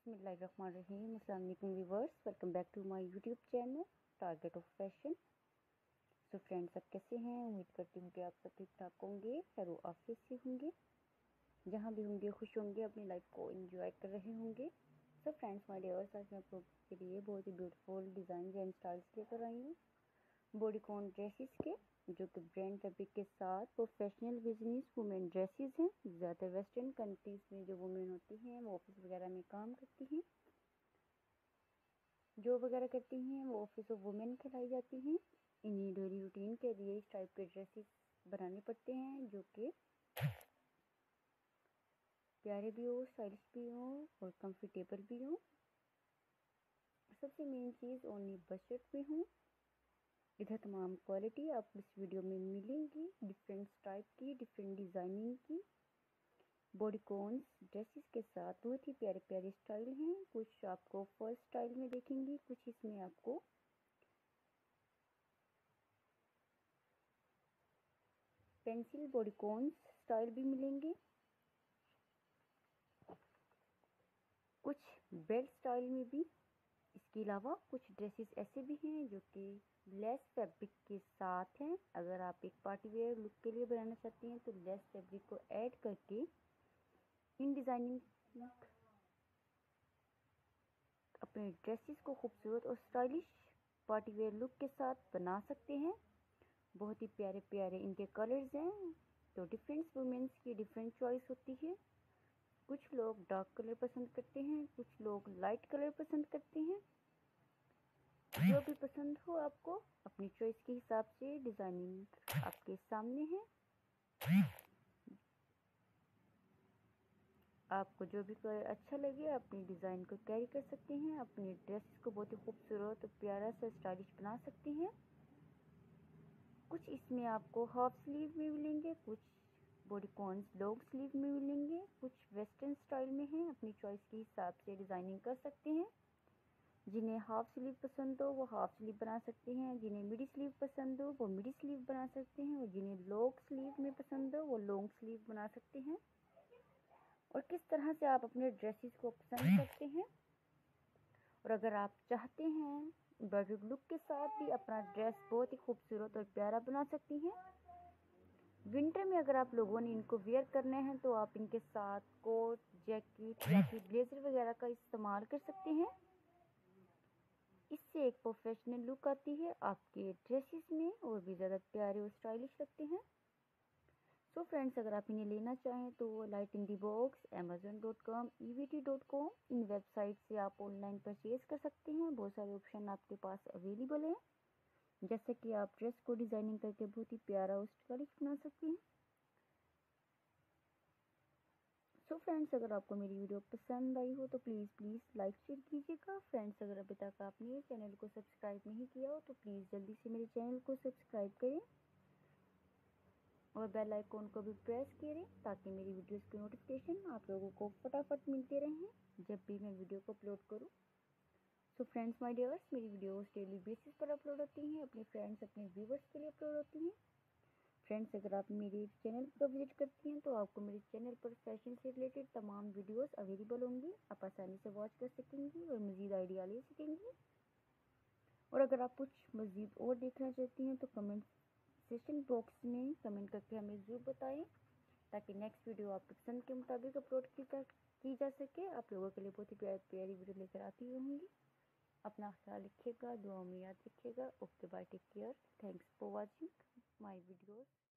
बिस्मिल्लाहिर्रहमानिर्रहीम। अस्सलाम वालेकुम viewers, welcome back to my YouTube channel target of fashion. So friends, आप कैसे हैं? उम्मीद करती हूँ कि आप सब ठीक ठाक होंगे, खैर ऑफिस से होंगे, जहाँ भी होंगे खुश होंगे, अपनी लाइफ को एंजॉय कर रहे होंगे। सो फ्रेंड्स माय डियर्स, आज मैं आप लोगों के लिए बहुत ही ब्यूटीफुल डिज़ाइन एंड स्टाइल्स लेकर आई हूँ बॉडीकॉन ड्रेसेस के, जो कि ब्रांड फैब्रिक के साथ प्रोफेशनल बिजनेस वुमेन ड्रेसेस हैं। ज़्यादातर वेस्टर्न कंट्रीज़ में जो वुमेन होती हैं वो ऑफिस वगैरह में काम करती हैं, जॉब वगैरह करती हैं, वो ऑफिस ऑफ वुमेन कहलाई जाती हैं। इन्हीं डेली रूटीन के लिए इस टाइप के ड्रेसेस बनाने पड़ते हैं, जो कि प्यारे भी हो, स्टाइलिश भी हो और कंफर्टेबल भी हो। सबसे मेन चीज़ ओनली बजट में हो। इधर तमाम क्वालिटी आपको इस वीडियो में मिलेंगी, डिफरेंट टाइप की, डिफरेंट डिज़ाइनिंग की बॉडीकॉन्स ड्रेसेस के साथ बहुत ही प्यारे प्यारे स्टाइल हैं। कुछ आपको फर्स्ट स्टाइल में देखेंगे, कुछ इसमें आपको पेंसिल बॉडीकॉन्स स्टाइल भी मिलेंगे, कुछ बेल्ट स्टाइल में भी। इसके अलावा कुछ ड्रेसेस ऐसे भी हैं जो कि लेस फैब्रिक के साथ हैं। अगर आप एक पार्टी वेयर लुक के लिए बनाना चाहते हैं तो लेस फैब्रिक को ऐड करके इन डिज़ाइनिंग अपने ड्रेसेस को खूबसूरत और स्टाइलिश पार्टी वेयर लुक के साथ बना सकते हैं। बहुत ही प्यारे प्यारे इनके कलर्स हैं। तो डिफरेंट वुमेन्स की डिफरेंट चॉइस होती है। कुछ लोग डार्क कलर पसंद करते हैं, कुछ लोग लाइट कलर पसंद करते हैं। जो भी पसंद हो आपको, अपनी चॉइस के हिसाब से डिज़ाइनिंग आपके सामने है। आपको जो भी कलर अच्छा लगे अपनी डिज़ाइन को कैरी कर सकते हैं, अपनी ड्रेस को बहुत ही खूबसूरत और प्यारा सा स्टाइलिश बना सकते हैं। कुछ इसमें आपको हाफ स्लीव में मिलेंगे, कुछ बॉडीकॉन्स लॉन्ग स्लीव में मिलेंगे, कुछ वेस्टर्न स्टाइल में हैं। अपनी चॉइस के हिसाब से डिज़ाइनिंग कर सकते हैं। जिन्हें हाफ स्लीव पसंद हो वो हाफ स्लीव बना सकते हैं, जिन्हें मिडी स्लीव पसंद हो वो मिडी स्लीव बना सकते हैं, और जिन्हें लॉन्ग स्लीव में पसंद हो वो लॉन्ग स्लीव बना सकते हैं। और किस तरह से आप अपने ड्रेसेस को पसंद करते हैं, और अगर आप चाहते हैं एम्ब्रॉयडर्ड लुक के साथ भी अपना ड्रेस बहुत ही खूबसूरत और प्यारा बना सकती हैं। विंटर में अगर आप लोगों ने इनको वेयर करने हैं तो आप इनके साथ कोट, जैकेट या फिर ब्लेजर वगैरह का इस्तेमाल कर सकते हैं। इससे एक प्रोफेशनल लुक आती है आपके ड्रेसेस में, और भी ज़्यादा प्यारे और स्टाइलिश लगते हैं। सो फ्रेंड्स, अगर आप इन्हें लेना चाहें तो light in the box, amazon.com, evt.com, इन वेबसाइट से आप ऑनलाइन परचेज कर सकते हैं। बहुत सारे ऑप्शन आपके पास अवेलेबल हैं, जैसे कि आप ड्रेस को डिज़ाइनिंग करके बहुत ही प्यारा और स्टाइलिश बना सकते हैं। सो फ्रेंड्स, अगर आपको मेरी वीडियो पसंद आई हो तो प्लीज़ लाइक शेयर कीजिएगा। फ्रेंड्स, अगर अभी तक आपने मेरे चैनल को सब्सक्राइब नहीं किया हो तो प्लीज़ जल्दी से मेरे चैनल को सब्सक्राइब करें और बेल आइकॉन को भी प्रेस करें, ताकि मेरी वीडियोस की नोटिफिकेशन आप लोगों को फटाफट मिलते रहें जब भी मैं वीडियो को अपलोड करूं। सो फ्रेंड्स माय डियर्स, मेरी वीडियोस डेली बेसिस पर अपलोड होती हैं, अपने फ्रेंड्स अपने व्यूवर्स के लिए अपलोड होती हैं। फ्रेंड्स, अगर आप मेरे चैनल पर विजिट करती हैं तो आपको मेरे चैनल पर फैशन से रिलेटेड तमाम वीडियोस अवेलेबल होंगी। आप आसानी से वॉच कर सकेंगी और मज़ीद आइडिया ले सकेंगी। और अगर आप कुछ मज़ीद और देखना चाहती हैं तो कमेंट सेक्शन बॉक्स में कमेंट करके हमें ज़रूर बताएं, ताकि नेक्स्ट वीडियो आपकी पसंद के मुताबिक अपलोड की जा सके। आप लोगों के लिए बहुत ही प्यारी वीडियो लेकर आती रहूँगी। अपना ख्याल रखिएगा, दुआ में याद रखिएगा। Okay bye, take care, thanks for watching my videos.